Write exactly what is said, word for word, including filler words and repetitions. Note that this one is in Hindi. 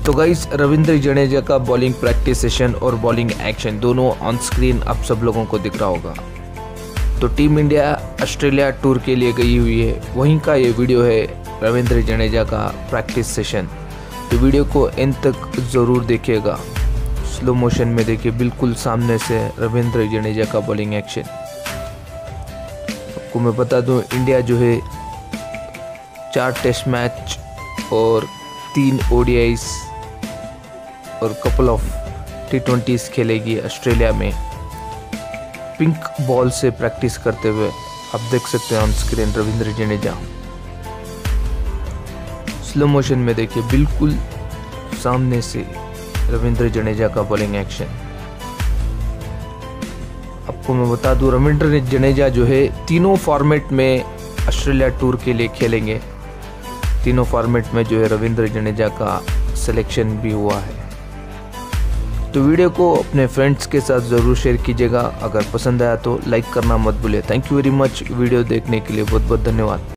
तो गाइस, रविंद्र जडेजा का बॉलिंग प्रैक्टिस सेशन और बॉलिंग एक्शन दोनों ऑन स्क्रीन आप सब लोगों को दिख रहा होगा। तो टीम इंडिया ऑस्ट्रेलिया टूर के लिए गई हुई है, वहीं का ये वीडियो है रविंद्र जडेजा का प्रैक्टिस सेशन। तो वीडियो को एंड तक ज़रूर देखिएगा। स्लो मोशन में देखिए, बिल्कुल सामने से रविंद्र जडेजा का बॉलिंग एक्शन। आपको मैं बता दूं, इंडिया जो है चार टेस्ट मैच और तीन ओडीआईस और कपल ऑफ टी ट्वेंटीज़ खेलेगी ऑस्ट्रेलिया में। पिंक बॉल से प्रैक्टिस करते हुए आप देख सकते हैं on screen Ravindra Jadeja. Slow motion में देखिए, बिल्कुल सामने से रविंद्र जडेजा का बॉलिंग एक्शन। आपको मैं बता दूं, रविंद्र जडेजा जो है तीनों फॉर्मेट में ऑस्ट्रेलिया टूर के लिए खेलेंगे। तीनों फॉर्मेट में जो है रविंद्र जडेजा का सिलेक्शन भी हुआ है। तो वीडियो को अपने फ्रेंड्स के साथ ज़रूर शेयर कीजिएगा। अगर पसंद आया तो लाइक करना मत भूलिए। Thank you very much video देखने के लिए, बहुत बहुत धन्यवाद।